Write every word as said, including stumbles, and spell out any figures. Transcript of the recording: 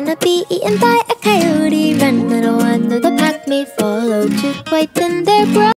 wanna be eaten by a coyote. Run, little one, though the pack may follow to quieten their brow.